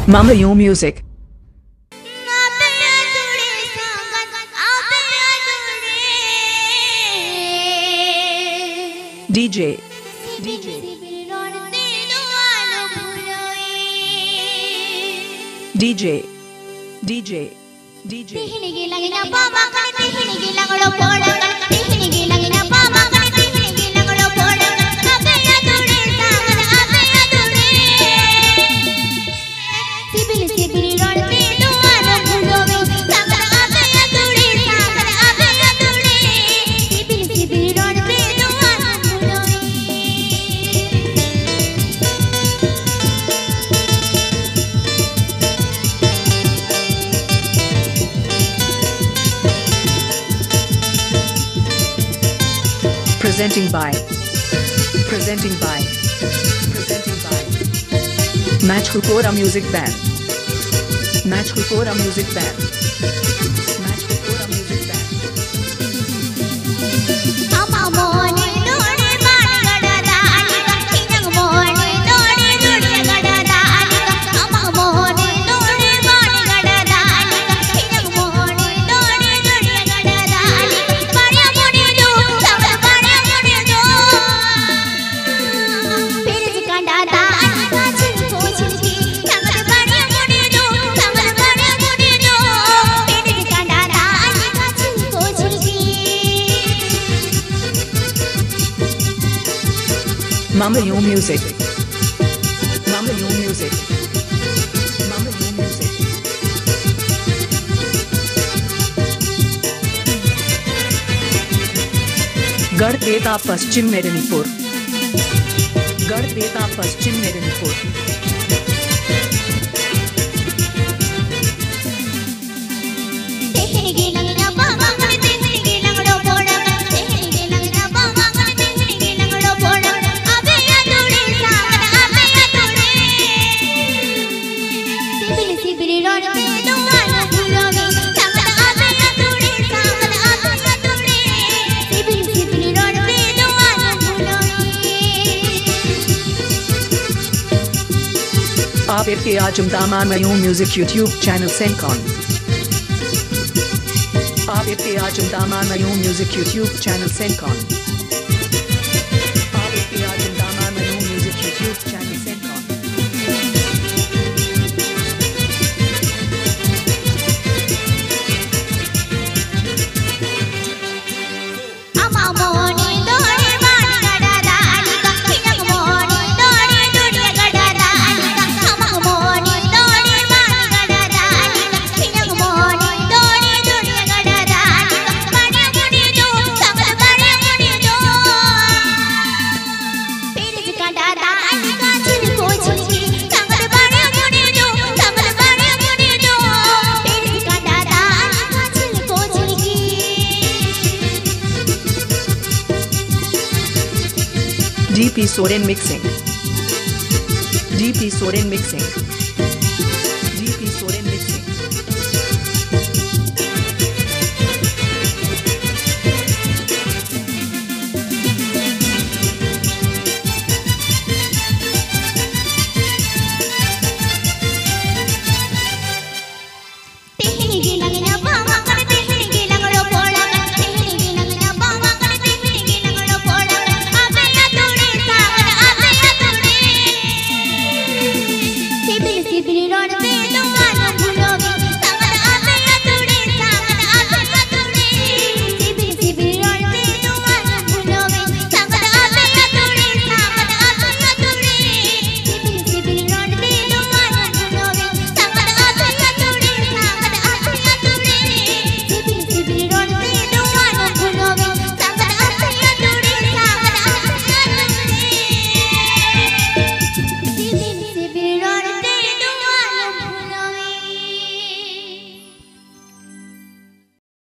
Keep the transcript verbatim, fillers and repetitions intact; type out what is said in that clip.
Mama You Music. D J. D J. D J. D J. D J. Presenting by, presenting by, presenting by Match Hukora Music Band. Match Hukora Music Band. Match Hukora Music Band. Mama You Music. Mama You Music. Mama You Music. गढ़बेता Paschim Medinipur. गढ़बेता Paschim Medinipur. आप इरके आजमदामा मयू music YouTube channel सेंकॉन. आप इरके आजमदामा मयू music YouTube channel सेंकॉन. आप इरके आजमदामा मयू म्यूजिक यूट्यूब चैनल सेंकॉन. D P Soren Mixing. D P Soren Mixing. D P Soren Mixing. Bili bili ron